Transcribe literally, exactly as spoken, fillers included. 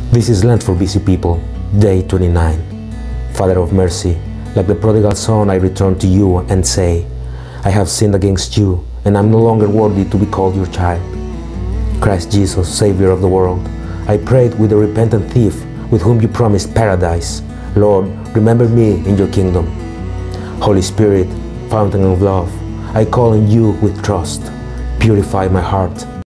This is Lent for busy people, day twenty-nine. Father of mercy, like the prodigal son, I return to you and say, I have sinned against you, and I'm no longer worthy to be called your child. Christ Jesus, Savior of the world, I prayed with the repentant thief with whom you promised paradise. Lord, remember me in your kingdom. Holy Spirit, fountain of love, I call on you with trust. Purify my heart.